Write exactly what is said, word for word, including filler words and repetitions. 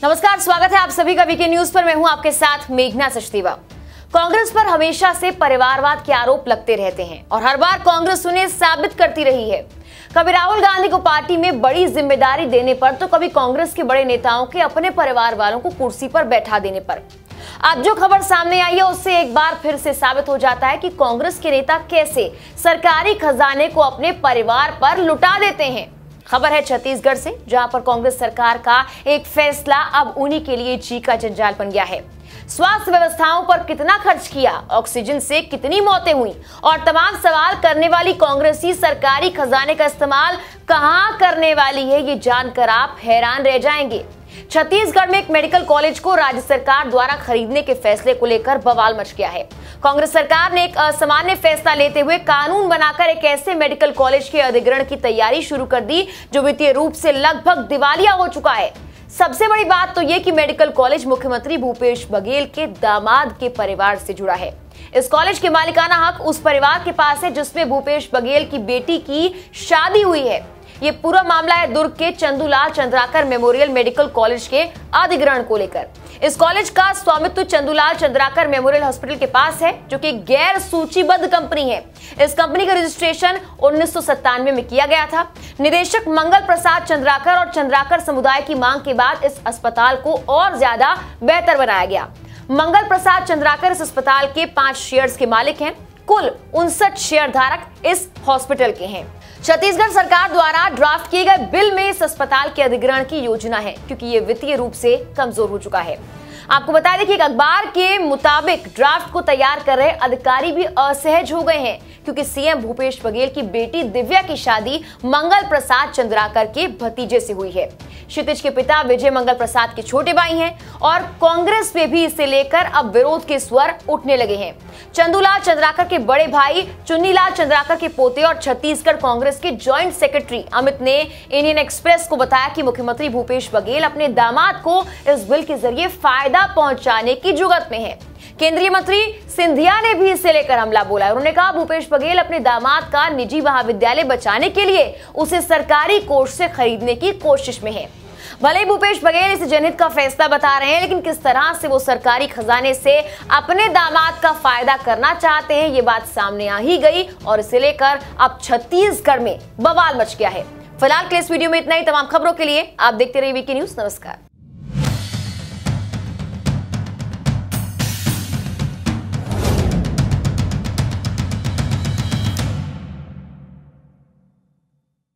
नमस्कार, स्वागत है आप सभी का वीके न्यूज पर। मैं हूं आपके साथ मेघना सचदेवा। कांग्रेस पर हमेशा से परिवारवाद के आरोप लगते रहते हैं और हर बार कांग्रेस उन्हें साबित करती रही है। कभी राहुल गांधी को पार्टी में बड़ी जिम्मेदारी देने पर तो कभी कांग्रेस के बड़े नेताओं के अपने परिवार वालों को कुर्सी पर बैठा देने पर। आज जो खबर सामने आई है उससे एक बार फिर से साबित हो जाता है कि कांग्रेस के नेता कैसे सरकारी खजाने को अपने परिवार पर लुटा देते हैं। खबर है छत्तीसगढ़ से, जहां पर कांग्रेस सरकार का एक फैसला अब उन्हीं के लिए जी का जंजाल बन गया है। स्वास्थ्य व्यवस्थाओं पर कितना खर्च किया, ऑक्सीजन से कितनी मौतें हुई और तमाम सवाल करने वाली कांग्रेसी सरकारी खजाने का इस्तेमाल कहां करने वाली है, ये जानकर आप हैरान रह जाएंगे। छत्तीसगढ़ में एक मेडिकल कॉलेज को राज्य सरकार द्वारा खरीदने के फैसले को लेकर बवाल मच गया है। कांग्रेस सरकार ने एक असामान्य फैसला लेते हुए कानून बनाकर एक ऐसे मेडिकल कॉलेज के अधिग्रहण की तैयारी शुरू कर दी जो वित्तीय रूप से लगभग दिवालिया हो चुका है। सबसे बड़ी बात तो ये कि मेडिकल कॉलेज मुख्यमंत्री भूपेश बघेल के दामाद के परिवार से जुड़ा है। इस कॉलेज के मालिकाना हक उस परिवार के पास है जिसमें भूपेश बघेल की बेटी की शादी हुई है। ये पूरा मामला है दुर्ग के Chandulal Chandrakar memorial medical college के अधिग्रहण को लेकर। इस कॉलेज का स्वामित्व चंदूलाल चंद्राकर मेमोरियल हॉस्पिटल के पास है, जो कि गैर सूचीबद्ध कंपनी है। इस कंपनी का रजिस्ट्रेशन उन्नीस सौ सत्तानवे में किया गया था। निदेशक मंगल प्रसाद चंद्राकर और चंद्राकर समुदाय की मांग के बाद इस अस्पताल को और ज्यादा बेहतर बनाया गया। मंगल प्रसाद चंद्राकर इस अस्पताल के पांच शेयर्स के मालिक हैं। कुल उनसठ शेयर धारक इस हॉस्पिटल के हैं। छत्तीसगढ़ सरकार द्वारा ड्राफ्ट किए गए बिल में इस अस्पताल के अधिग्रहण की योजना है, क्योंकि ये वित्तीय रूप से कमजोर हो चुका है। आपको बता दें कि एक अखबार के मुताबिक ड्राफ्ट को तैयार कर रहे अधिकारी भी असहज हो गए हैं, क्योंकि सीएम भूपेश बघेल की बेटी दिव्या की शादी मंगल प्रसाद चंद्राकर के भतीजे से हुई है। क्षितिज के पिता विजय मंगल प्रसाद के छोटे भाई हैं और कांग्रेस में भी इसे लेकर अब विरोध के स्वर उठने लगे हैं। चंदूलाल चंद्राकर के बड़े भाई चुन्नीलाल चंद्राकर के पोते और छत्तीसगढ़ कांग्रेस के जॉइंट सेक्रेटरी अमित ने इंडियन एक्सप्रेस को बताया कि मुख्यमंत्री भूपेश बघेल अपने दामाद को इस बिल के जरिए फायदा पहुंचाने की जुगत में है। केंद्रीय मंत्री सिंधिया ने भी इसे लेकर हमला बोला। उन्होंने कहा भूपेश बघेल अपने दामाद का निजी महाविद्यालय बचाने के लिए उसे सरकारी कोष से खरीदने की कोशिश में है। भले ही भूपेश बघेल इसे जनहित का फैसला बता रहे हैं, लेकिन किस तरह से वो सरकारी खजाने से अपने दामाद का फायदा करना चाहते हैं, ये बात सामने आ ही गई और इसे लेकर अब छत्तीसगढ़ में बवाल मच गया है। फिलहाल के इस वीडियो में इतना ही। तमाम खबरों के लिए आप देखते रहिए वीके न्यूज। नमस्कार।